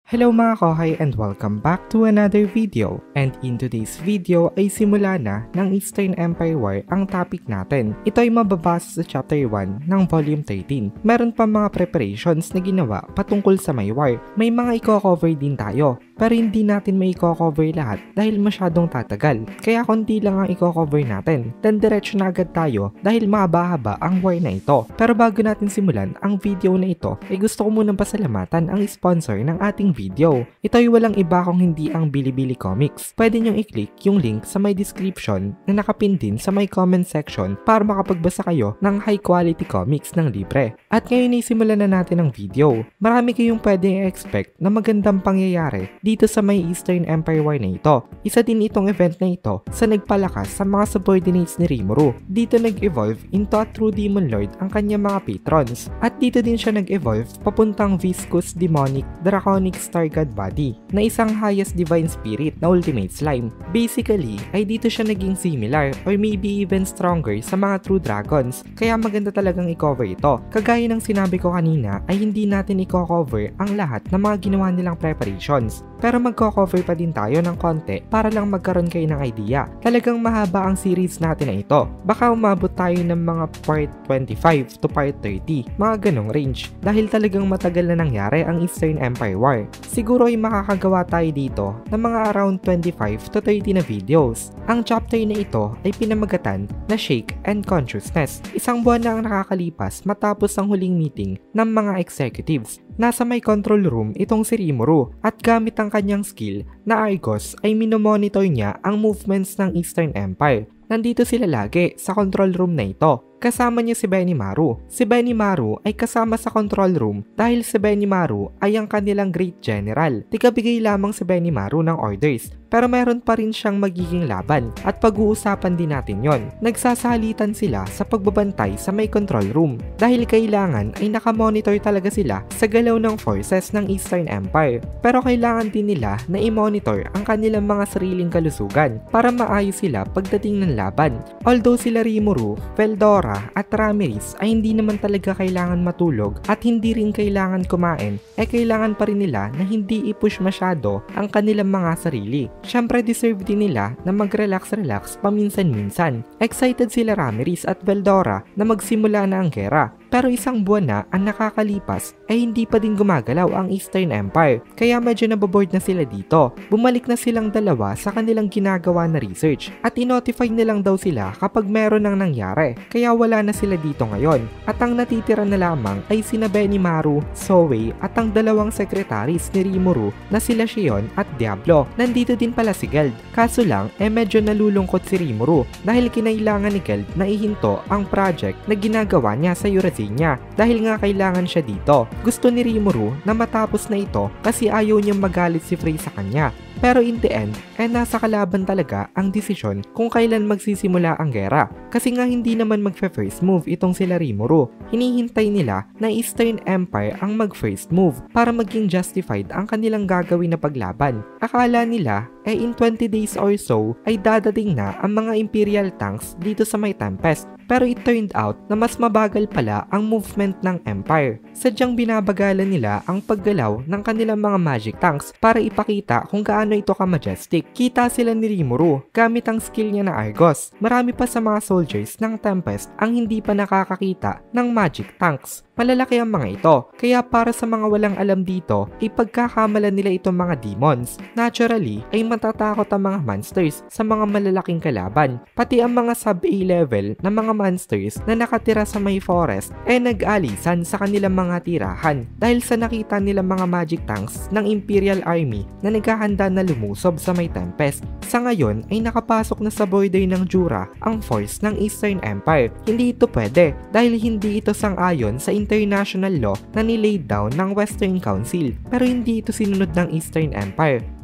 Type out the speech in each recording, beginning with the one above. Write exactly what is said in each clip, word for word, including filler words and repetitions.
Hello mga kohay and welcome back to another video. And in today's video ay simula na ng Eastern Empire War ang topic natin. Ito ay mababasa sa chapter one ng volume thirteen. Meron pa mga preparations na ginawa patungkol sa may war. May mga i-cover din tayo. Pero hindi natin may i-cover lahat dahil masyadong tatagal. Kaya konti lang ang i-cover natin. Then diretso na agad tayo dahil mahaba-haba ang war na ito. Pero bago natin simulan ang video na ito, ay gusto ko munang pasalamatan ang sponsor ng ating video. Ito ay walang iba kung hindi ang Bilibili Comics. Pwede nyong i-click yung link sa my description na nakapin din sa my comment section para makapagbasa kayo ng high quality comics ng libre. At ngayon ay simulan na natin ang video. Marami kayong pwedeng i-expect na magandang pangyayari dito sa may Eastern Empire War na ito. Isa din itong event na ito sa nagpalakas sa mga subordinates ni Rimuru. Dito nag-evolve into a true demon lord ang kanyang mga patrons. At dito din siya nag-evolve papuntang viscous demonic draconic star god body na isang highest divine spirit na ultimate slime. Basically ay dito siya naging similar or maybe even stronger sa mga true dragons. Kaya maganda talagang i-cover ito. Kagaya ng sinabi ko kanina ay hindi natin i-cover ang lahat ng mga ginawa nilang preparations. Pero magko-cover pa din tayo ng konti para lang magkaroon kayo ng idea. Talagang mahaba ang series natin na ito. Baka umabot tayo ng mga part twenty-five to part thirty, mga ganong range. Dahil talagang matagal na nangyari ang Eastern Empire War. Siguro ay makakagawa tayo dito ng mga around twenty-five to thirty na videos. Ang chapter na ito ay pinamagatan na Shake and Consciousness. Isang buwan na ang nakakalipas matapos ang huling meeting ng mga executives. Nasa may control room itong si Rimuru at gamit ang kanyang skill na Argos ay minomonitor niya ang movements ng Eastern Empire. Nandito sila lagi sa control room na ito. Kasama niya si Benimaru. Si Benimaru ay kasama sa control room dahil si Benimaru ay ang kanilang great general. Tigabigay lamang si Benimaru ng orders pero meron pa rin siyang magiging laban at pag-uusapan din natin yon. Nagsasalitan sila sa pagbabantay sa may control room dahil kailangan ay nakamonitor talaga sila sa galaw ng forces ng Eastern Empire. Pero kailangan din nila na i-monitor ang kanilang mga sariling kalusugan para maayos sila pagdating ng laban. Although sila Rimuru, Veldora at Ramirez ay hindi naman talaga kailangan matulog at hindi rin kailangan kumain, eh kailangan pa rin nila na hindi i-push masyado ang kanilang mga sarili. Syempre deserve din nila na mag-relax-relax paminsan-minsan. Excited sila Ramirez at Veldora na magsimula na ang gera. Pero isang buwan na ang nakakalipas ay hindi pa din gumagalaw ang Eastern Empire kaya medyo naboboard na sila dito. Bumalik na silang dalawa sa kanilang ginagawa na research at i-notify nilang daw sila kapag meron nang nangyari kaya wala na sila dito ngayon at ang natitira na lamang ay sina Benimaru, Zoe at ang dalawang sekretaris ni Rimuru na sila Shion at Diablo. Nandito din pala si Geld kaso lang eh medyo nalulungkot si Rimuru dahil kinailangan ni Geld na ihinto ang project na ginagawa niya sa Eurasia niya dahil nga kailangan siya dito. Gusto ni Rimuru na matapos na ito kasi ayaw niyang magalit si Frey sa kanya. Pero in the end, eh nasa kalaban talaga ang desisyon kung kailan magsisimula ang gera. Kasi nga hindi naman magfe-first move itong sila Rimuru. Hinihintay nila na Eastern Empire ang mag-first move para maging justified ang kanilang gagawin na paglaban. Akala nila eh in twenty days or so ay dadating na ang mga Imperial tanks dito sa may Tempest. Pero it turned out na mas mabagal pala ang movement ng Empire. Sadyang binabagalan nila ang paggalaw ng kanilang mga magic tanks para ipakita kung gaano ito ka-majestic. Kita sila ni Rimuru gamit ang skill niya na Argos. Marami pa sa mga soldiers ng Tempest ang hindi pa nakakakita ng magic tanks. Malalaki ang mga ito, kaya para sa mga walang alam dito, ipagkakamalan nila itong mga demons. Naturally, ay matatakot ang mga monsters sa mga malalaking kalaban. Pati ang mga sub-A level na mga monsters na nakatira sa may forest ay nag-alisan sa kanilang mga tirahan dahil sa nakita nilang mga magic tanks ng Imperial Army na naghahanda na lumusob sa may Tempest. Sa ngayon ay nakapasok na sa border ng Jura ang force ng Eastern Empire. Hindi ito pwede dahil hindi ito sang-ayon sa international law na nilaid down ng Western Council pero hindi ito sinunod ng Eastern Empire.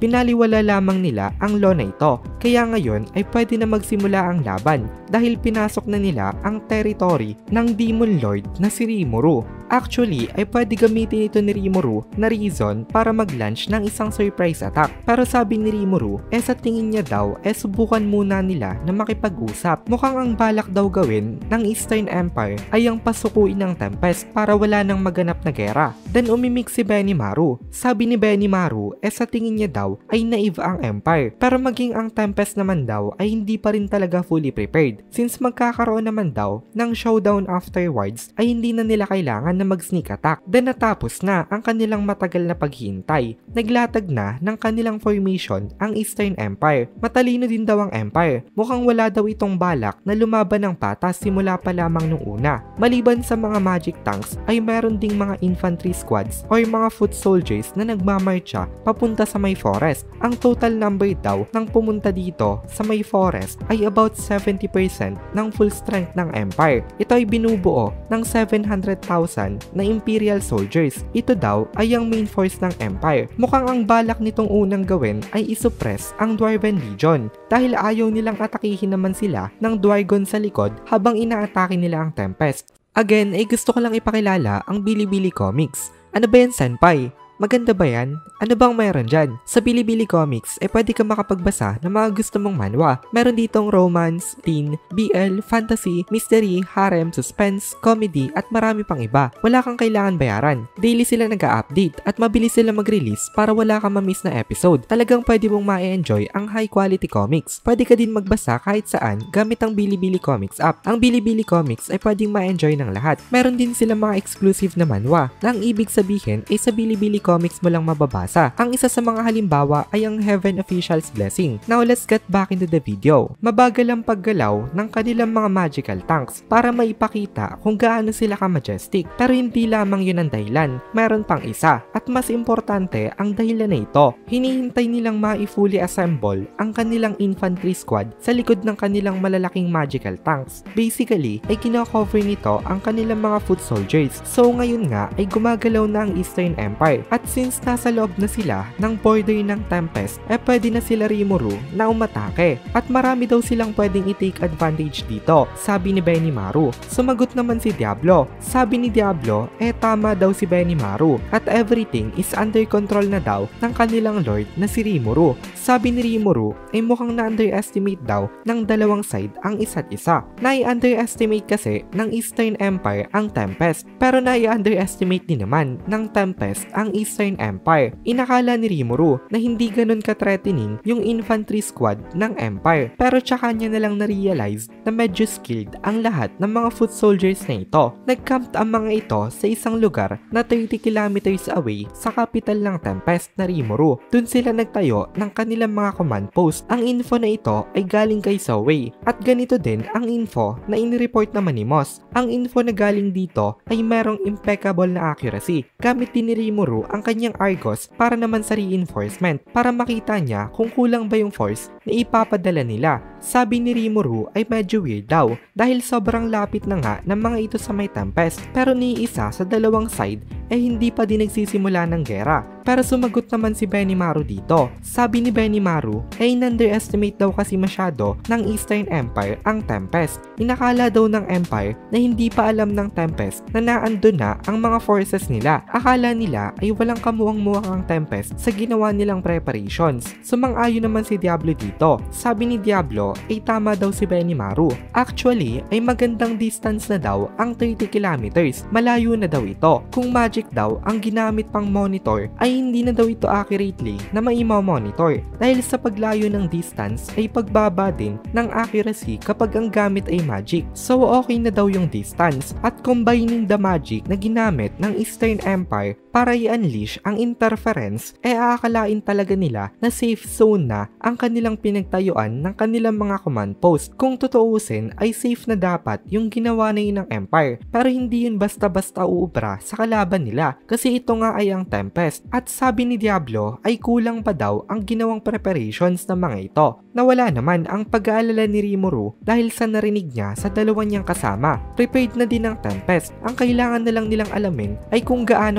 pinaliwala lamang nila ang law na ito. Kaya ngayon ay pwede na magsimula ang laban dahil pinasok na nila ang territory ng Demon Lord na si Rimuru. Actually ay pwede gamitin ito ni Rimuru na reason para mag-launch ng isang surprise attack. Pero sabi ni Rimuru, eh sa tingin niya daw, eh subukan muna nila na makipag-usap. Mukhang ang balak daw gawin ng Eastern Empire ay ang pasukuin ng Tempest para wala nang maganap na gera. Then umimik si Benimaru. Sabi ni Benimaru, eh sa tingin niya daw ay naive ang Empire. Pero maging ang Tempest naman daw ay hindi pa rin talaga fully prepared. Since magkakaroon naman daw ng showdown afterwards ay hindi na nila kailangan na mag-sneak attack. Then natapos na ang kanilang matagal na paghihintay. Naglatag na ng kanilang formation ang Eastern Empire. Matalino din daw ang Empire. Mukhang wala daw itong balak na lumaban ng patas simula pa lamang nung una. Maliban sa mga magic tanks ay meron ding mga infantry squads o mga foot soldiers na nagmamarcha papunta sa may forest. Ang total number daw ng pumunta dito sa may forest ay about seventy percent ng full strength ng Empire. Ito ay binubuo ng seven hundred thousand na Imperial soldiers. Ito daw ay ang main force ng Empire. Mukhang ang balak nitong unang gawin ay isuppress ang Dwarven Legion dahil ayaw nilang atakihin naman sila ng Dwargon sa likod habang inaatake nila ang Tempest. Again, ay gusto ko lang ipakilala ang Bilibili Comics. Ano ba yan, Senpai? Maganda ba yan? Ano bang mayroon dyan? Sa Bilibili Comics, eh pwede ka makapagbasa ng mga gusto mong manhwa. Meron ditong romance, teen, B L, fantasy, mystery, harem, suspense, comedy, at marami pang iba. Wala kang kailangan bayaran. Daily sila nag-a-update at mabilis sila mag-release para wala kang ma-miss na episode. Talagang pwede mong ma-enjoy ang high quality comics. Pwede ka din magbasa kahit saan gamit ang Bilibili Comics app. Ang Bilibili Comics ay pwedeng ma-enjoy ng lahat. Meron din sila mga exclusive na manhwa na ang ibig sabihin ay sa Bilibili Comics mo lang mababasa. Ang isa sa mga halimbawa ay ang Heaven Official's Blessing. Now let's get back into the video. Mabagal ang paggalaw ng kanilang mga magical tanks para maipakita kung gaano sila ka-majestic. Pero hindi lamang yun ang dahilan. Meron pang isa. At mas importante ang dahilan na ito. Hinihintay nilang ma-fully assemble ang kanilang infantry squad sa likod ng kanilang malalaking magical tanks. Basically, ay kino-cover nito ang kanilang mga foot soldiers. So ngayon nga ay gumagalaw na ang Eastern Empire. At since nasa loob na sila ng border ng Tempest, eh pwede na sila Rimuru na umatake. At marami daw silang pwedeng i-take advantage dito, sabi ni Benimaru. Sumagot naman si Diablo. Sabi ni Diablo, eh tama daw si Benimaru at everything is under control na daw ng kanilang lord na si Rimuru. Sabi ni Rimuru, ay mukhang na-underestimate daw ng dalawang side ang isa't isa. Nai-underestimate kasi ng Eastern Empire ang Tempest, pero nai-underestimate din naman ng Tempest ang Eastern Empire. Inakala ni Rimuru na hindi ganun ka-threatening yung infantry squad ng Empire, pero tsaka niya nalang na-realize na medyo skilled ang lahat ng mga foot soldiers na ito. Nag-camp ang mga ito sa isang lugar na thirty kilometers away sa capital ng Tempest na Rimuru. Dun sila nagtayo ng kanilang mga command post. Ang info na ito ay galing kay Zoe at ganito din ang info na inireport naman ni Moss. Ang info na galing dito ay merong impeccable na accuracy. Gamit din ni Rimuru ang kanyang Argos para naman sa reinforcement para makita niya kung kulang ba yung force na ipapadala nila. Sabi ni Rimuru ay medyo weird daw dahil sobrang lapit na nga ng mga ito sa may Tempest, pero ni isa sa dalawang side ay hindi pa din nagsisimula ng gera. Pero sumagot naman si Benimaru dito. Sabi ni Benimaru ay in-underestimate daw kasi masyado ng Eastern Empire ang Tempest. Inakala daw ng Empire na hindi pa alam ng Tempest na naandun na ang mga forces nila. Akala nila ay walang kamuwang-muwang ang Tempest sa ginawa nilang preparations. Sumang-ayon naman si Diablo dito. Sabi ni Diablo ay tama daw si Benimaru. Actually ay magandang distance na daw ang thirty kilometers. Malayo na daw ito. Kung magic daw ang ginamit pang monitor ay hindi na daw ito accurately na maima-monitor dahil sa paglayo ng distance ay pagbaba din ng accuracy kapag ang gamit ay magic. So okay na daw yung distance at combining the magic na ginamit ng Eastern Empire para i-unleash ang interference, eh aakalain talaga nila na safe zone na ang kanilang pinagtayuan ng kanilang mga command post. Kung tutuusin ay safe na dapat yung ginawa na yun ng Empire, pero hindi yun basta-basta uubra sa kalaban nila kasi ito nga ay ang Tempest. At sabi ni Diablo ay kulang pa daw ang ginawang preparations ng mga ito. Nawala naman ang pag-aalala ni Rimuru dahil sa narinig niya sa dalawa niyang kasama. Prepared na din ang Tempest. Ang kailangan na lang nilang alamin ay kung gaano kalakas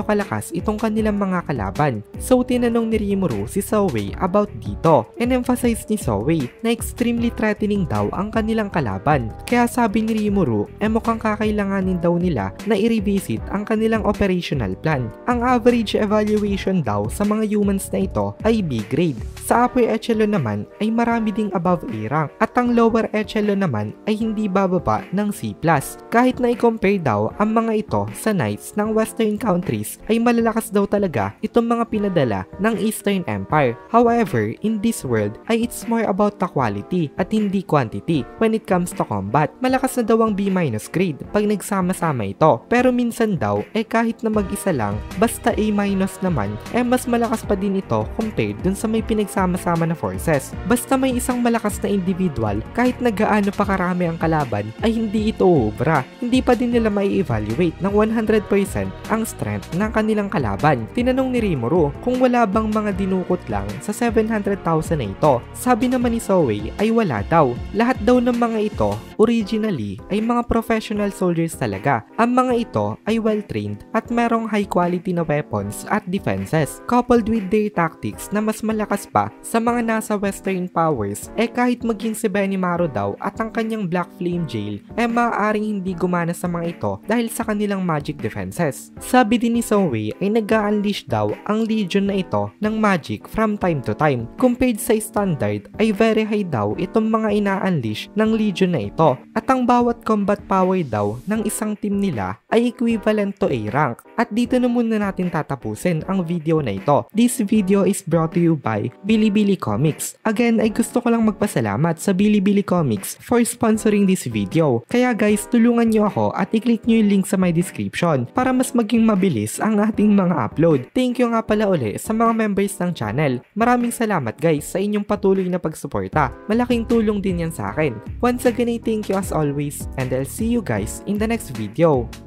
malakas itong kanilang mga kalaban. So tinanong ni Rimuru si Zoe about dito. And-emphasize ni Zoe na extremely threatening daw ang kanilang kalaban. Kaya sabi ni Rimuru, eh mukhang kakailanganin daw nila na i-revisit ang kanilang operational plan. Ang average evaluation daw sa mga humans na ito ay B grade. Sa upper echelon naman ay marami ding above A rank at ang lower echelon naman ay hindi bababa ng C plus. Kahit na i-compare daw ang mga ito sa knights ng western countries ay malalakas daw talaga itong mga pinadala ng Eastern Empire. However, in this world ay it's more about the quality at hindi quantity when it comes to combat. Malakas na daw ang B minus grade pag nagsama-sama ito. Pero minsan daw eh kahit na mag-isa lang basta A minus naman eh mas malakas pa din ito compared dun sa may pinagsama-sama na forces. Basta may isang malakas na individual kahit na gaano pa karami ang kalaban ay hindi ito ubra. Hindi pa din nila mai evaluate ng one hundred percent ang strength ng kanilang kalaban. Tinanong ni Rimuru kung wala bang mga dinukot lang sa seven hundred thousand na ito. Sabi naman ni Zoe ay wala daw. Lahat daw ng mga ito originally ay mga professional soldiers talaga. Ang mga ito ay well trained at merong high quality na weapons at defenses coupled with their tactics na mas malakas pa sa mga nasa western powers. Eh kahit maging si Benimaru daw at ang kanyang Black Flame Jail eh maaaring hindi gumana sa mga ito dahil sa kanilang magic defenses. Sabi din ni Zoe ay nag-a-unleash daw ang legion na ito ng magic from time to time. Compared sa standard ay very high daw itong mga ina-unleash ng legion na ito at ang bawat combat power daw ng isang team nila ay equivalent to A rank. At dito na muna natin tatapusin ang video na ito. This video is brought to you by Bilibili Comics. Again ay gusto ko lang magpasalamat sa Bilibili Comics for sponsoring this video. Kaya guys, tulungan nyo ako at i-click nyo yung link sa my description para mas maging mabilis ang ating mga upload. Thank you nga pala uli sa mga members ng channel. Maraming salamat guys sa inyong patuloy na pagsuporta. Malaking tulong din yan sa akin. Once again ay thank you as always and I'll see you guys in the next video.